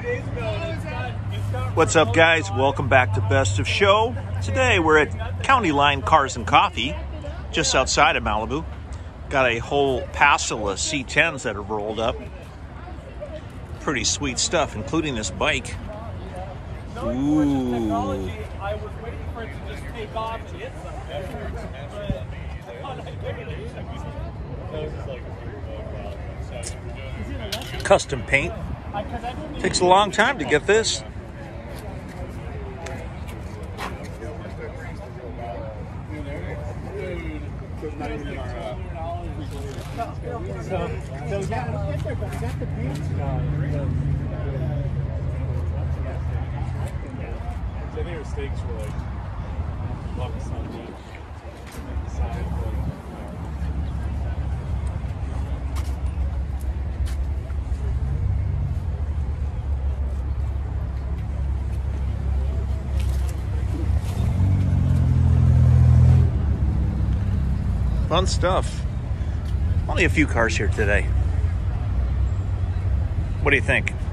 What's up, guys? Welcome back to Best of Show. Today we're at County Line Cars and Coffee, just outside of Malibu. Got a whole passel of C10s that have rolled up. Pretty sweet stuff, including this bike. Ooh. I was waiting for it to just take off and hit something. Custom paint. Takes a long time to get this. I think her steaks were like bucks on the side. Fun stuff. Only a few cars here today. What do you think?